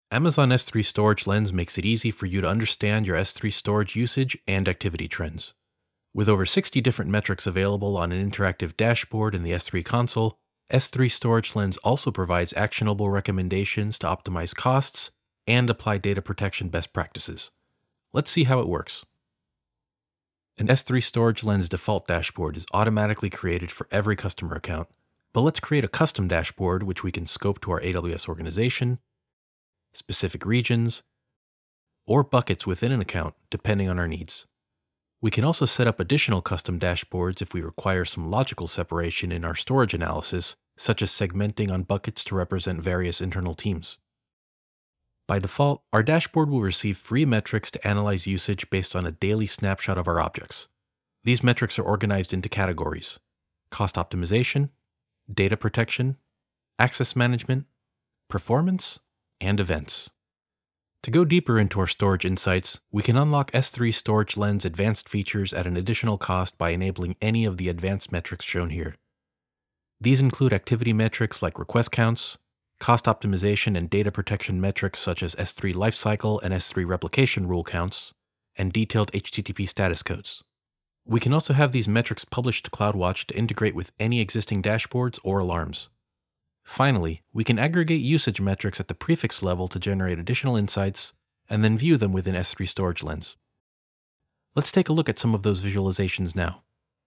Amazon S3 Storage Lens makes it easy for you to understand your S3 storage usage and activity trends. With over 60 different metrics available on an interactive dashboard in the S3 console, S3 Storage Lens also provides actionable recommendations to optimize costs and apply data protection best practices. Let's see how it works. An S3 Storage Lens default dashboard is automatically created for every customer account, but let's create a custom dashboard which we can scope to our AWS organization, specific regions, or buckets within an account depending on our needs. We can also set up additional custom dashboards if we require some logical separation in our storage analysis, such as segmenting on buckets to represent various internal teams. By default, our dashboard will receive free metrics to analyze usage based on a daily snapshot of our objects. These metrics are organized into categories: cost optimization, data protection, access management, performance, and events. To go deeper into our storage insights, we can unlock S3 Storage Lens advanced features at an additional cost by enabling any of the advanced metrics shown here. These include activity metrics like request counts, cost optimization and data protection metrics such as S3 lifecycle and S3 replication rule counts, and detailed HTTP status codes. We can also have these metrics published to CloudWatch to integrate with any existing dashboards or alarms. Finally, we can aggregate usage metrics at the prefix level to generate additional insights, and then view them within S3 Storage Lens. Let's take a look at some of those visualizations now.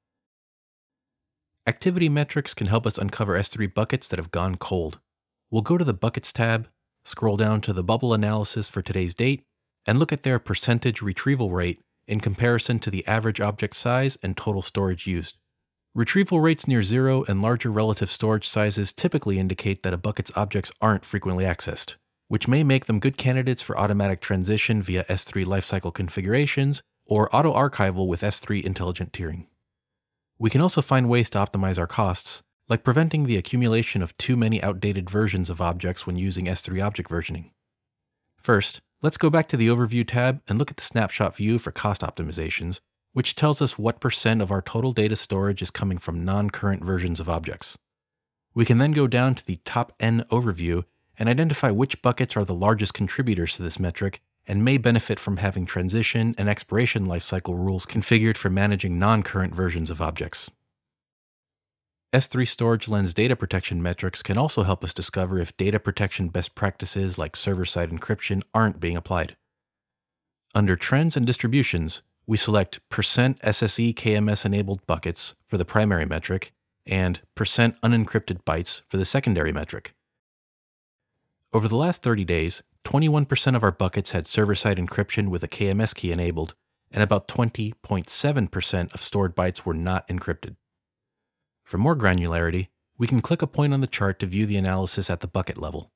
Activity metrics can help us uncover S3 buckets that have gone cold. We'll go to the Buckets tab, scroll down to the bubble analysis for today's date, and look at their percentage retrieval rate in comparison to the average object size and total storage used. Retrieval rates near zero and larger relative storage sizes typically indicate that a bucket's objects aren't frequently accessed, which may make them good candidates for automatic transition via S3 lifecycle configurations or auto-archival with S3 intelligent tiering. We can also find ways to optimize our costs, like preventing the accumulation of too many outdated versions of objects when using S3 object versioning. First, let's go back to the Overview tab and look at the snapshot view for cost optimizations, which tells us what % of our total data storage is coming from non-current versions of objects. We can then go down to the Top N overview and identify which buckets are the largest contributors to this metric and may benefit from having transition and expiration lifecycle rules configured for managing non-current versions of objects. S3 Storage Lens data protection metrics can also help us discover if data protection best practices like server-side encryption aren't being applied. Under Trends and Distributions, we select %SSE KMS enabled buckets for the primary metric and %unencrypted bytes for the secondary metric. Over the last 30 days, 21% of our buckets had server-side encryption with a KMS key enabled, and about 20.7% of stored bytes were not encrypted. For more granularity, we can click a point on the chart to view the analysis at the bucket level.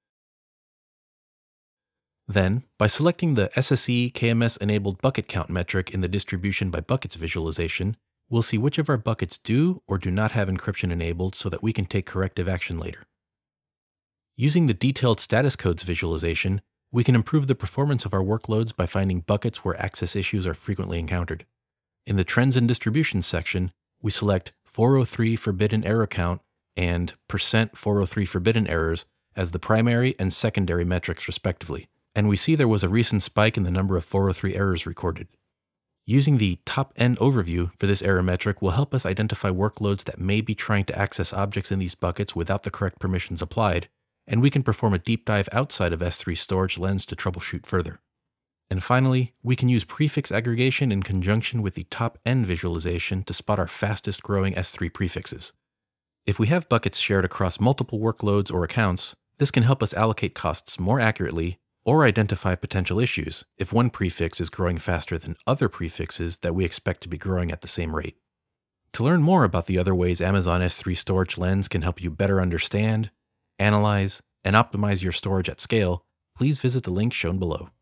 Then, by selecting the SSE KMS enabled bucket count metric in the distribution by buckets visualization, we'll see which of our buckets do or do not have encryption enabled so that we can take corrective action later. Using the detailed status codes visualization, we can improve the performance of our workloads by finding buckets where access issues are frequently encountered. In the Trends and Distributions section, we select 403 forbidden error count and %403 forbidden errors as the primary and secondary metrics respectively, and we see there was a recent spike in the number of 403 errors recorded. Using the Top N overview for this error metric will help us identify workloads that may be trying to access objects in these buckets without the correct permissions applied, and we can perform a deep dive outside of S3 Storage Lens to troubleshoot further. And finally, we can use prefix aggregation in conjunction with the Top N visualization to spot our fastest growing S3 prefixes. If we have buckets shared across multiple workloads or accounts, this can help us allocate costs more accurately or identify potential issues if one prefix is growing faster than other prefixes that we expect to be growing at the same rate. To learn more about the other ways Amazon S3 Storage Lens can help you better understand, analyze, and optimize your storage at scale, please visit the link shown below.